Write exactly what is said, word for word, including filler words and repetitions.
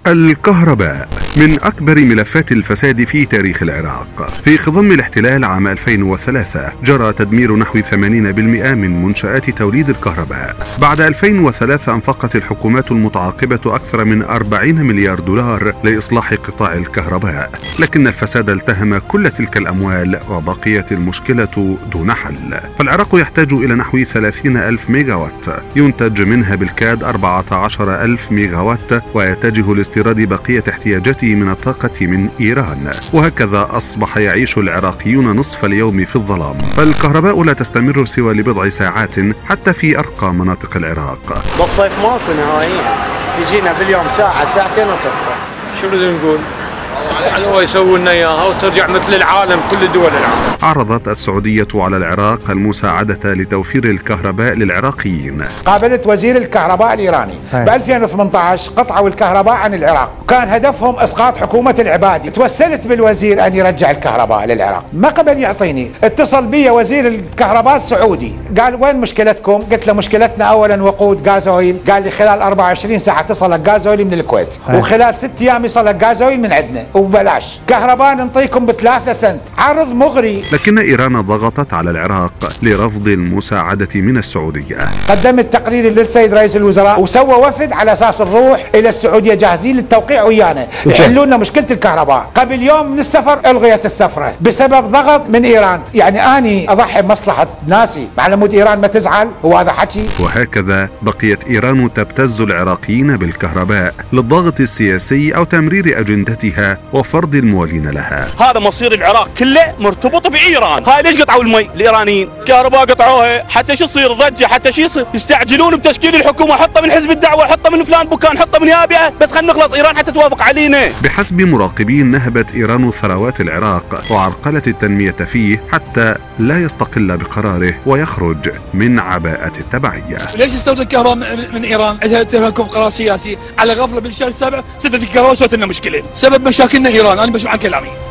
الكهرباء من أكبر ملفات الفساد في تاريخ العراق. في خضم الاحتلال عام ألفين وثلاثة جرى تدمير نحو ثمانين بالمئة من منشآت توليد الكهرباء. بعد ألفين وثلاثة أنفقت الحكومات المتعاقبة أكثر من أربعين مليار دولار لإصلاح قطاع الكهرباء، لكن الفساد التهم كل تلك الأموال وبقيت المشكلة دون حل. فالعراق يحتاج إلى نحو ثلاثين ألف ميجا وات، ينتج منها بالكاد أربعة عشر ألف ميجا وات، ويتجه لاستيراد بقية احتياجاته من الطاقة من إيران. وهكذا أصبح يعيش العراقيون نصف اليوم في الظلام، فالكهرباء لا تستمر سوى لبضع ساعات حتى في أرقى مناطق العراق. بالصيف ماكو نهائيا، يجينا باليوم ساعة ساعتين وتطفى. شو بدنا نقول؟ هو يسوي لنا اياها وترجع مثل العالم، كل دول العالم. عرضت السعودية على العراق المساعدة لتوفير الكهرباء للعراقيين. قابلت وزير الكهرباء الإيراني ب ألفين وثمانية عشر، قطعوا الكهرباء عن العراق، وكان هدفهم إسقاط حكومة العبادي. توسلت بالوزير أن يرجع الكهرباء للعراق، ما قبل يعطيني. اتصل بي وزير الكهرباء السعودي، قال وين مشكلتكم؟ قلت له مشكلتنا أولا وقود غازويل. قال لي خلال أربعة وعشرين ساعة تصلك غازويل من الكويت، وخلال ست أيام يصلك غازويل من عندنا وببلاش. كهرباء نعطيكم بثلاثة سنت، عرض مغري. لكن إيران ضغطت على العراق لرفض المساعدة من السعودية. قدمت تقرير للسيد رئيس الوزراء وسوى وفد على أساس نروح إلى السعودية جاهزين للتوقيع ويانا يحلوا لنا مشكلة الكهرباء. قبل يوم من السفر ألغيت السفرة بسبب ضغط من إيران. يعني أني أضحي بمصلحة ناسي على مود إيران ما تزعل، هو هذا حكي. وهكذا بقيت إيران تبتز العراقيين بالكهرباء للضغط السياسي أو تمرير أجندتها وفرض الموالين لها. هذا مصير العراق كله مرتبط بإيران. هاي ليش قطعوا المي الإيرانيين؟ كهرباء قطعوها حتى شو يصير ضجة، حتى شو يصير يستعجلون بتشكيل الحكومة. حطه من حزب الدعوة، حطه من فلان بوكان، حطه من يابئة، بس خلينا نخلص إيران حتى توافق علينا. بحسب مراقبين نهبت إيران ثروات العراق وعرقلت التنمية فيه حتى لا يستقل بقراره ويخرج من عباءة التبعية. ليش يستورد الكهرباء من إيران؟ عندها لكم قرار سياسي على غفلة بالشهر السابع سدت الكهرباء وسوت لنا مشكلة. سبب مشاكلنا إيران، أنا بشوف عن كلامي.